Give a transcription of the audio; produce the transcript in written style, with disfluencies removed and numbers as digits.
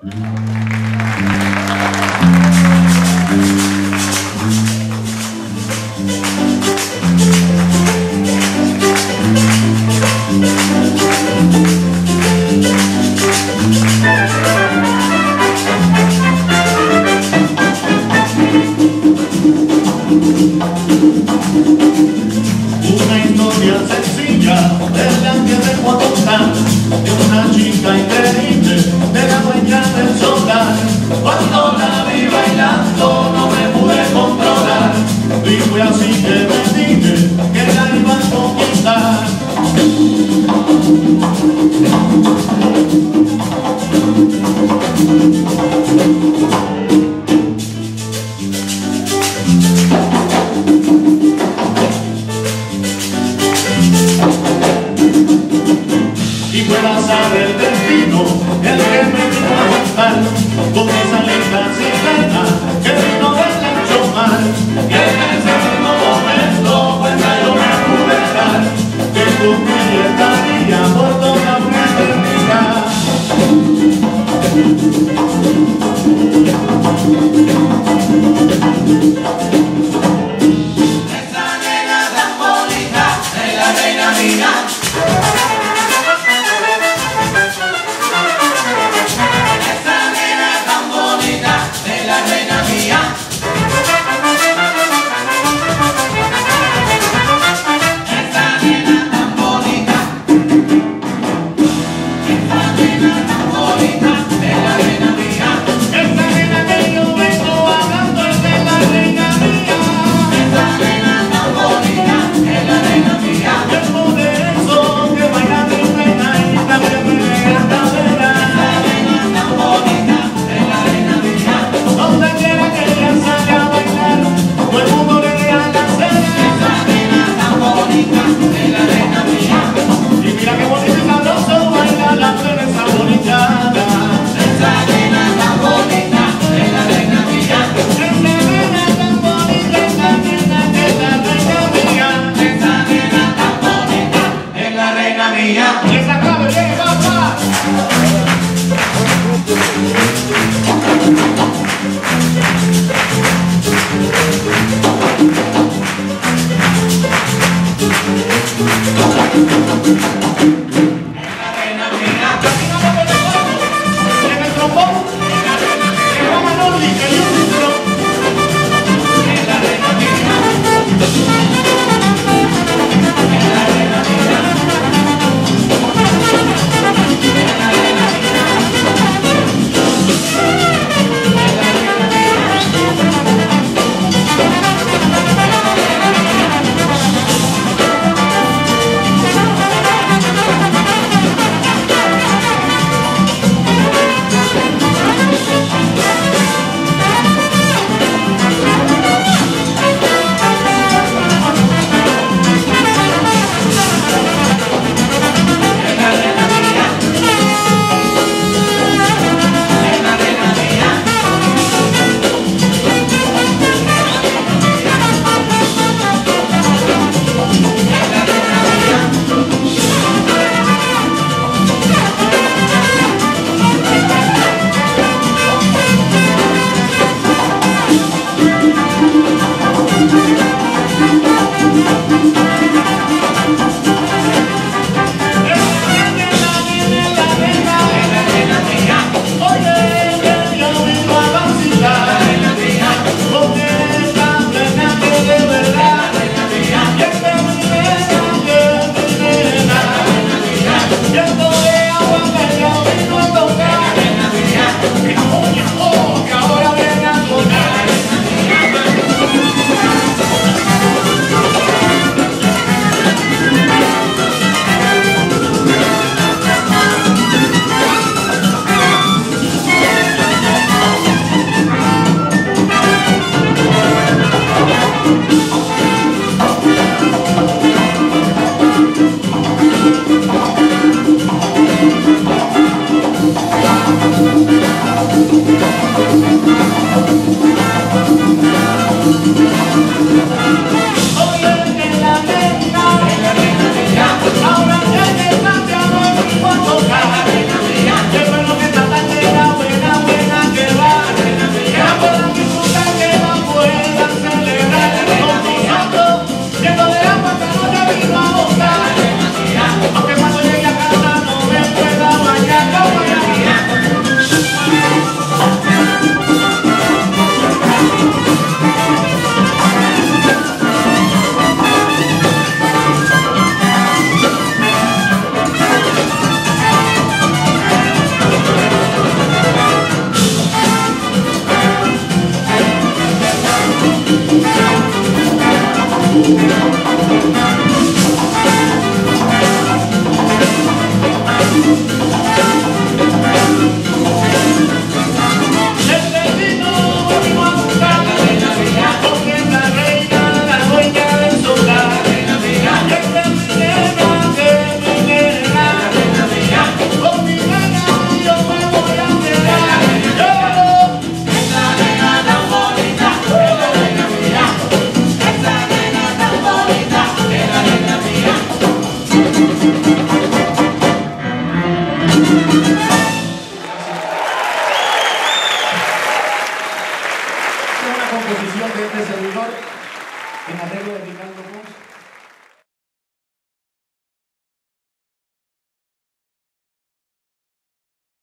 Una historia sencilla de la que dejo a contar, de una chica increíble, de la dueña del solar. Cuando la vi bailando no me pude controlar, y fue así que me dije que la iba a conquistar. Y fue el azar del destino el que me vino a buscar, con esa linda sirena que vino del ancho mar. Y en ese mismo momento cuenta yo me pude dar que con ella estaría por toda una eternidad. Esa nena tan bonita es la reina mía. en arreglo de Ricardo Pons.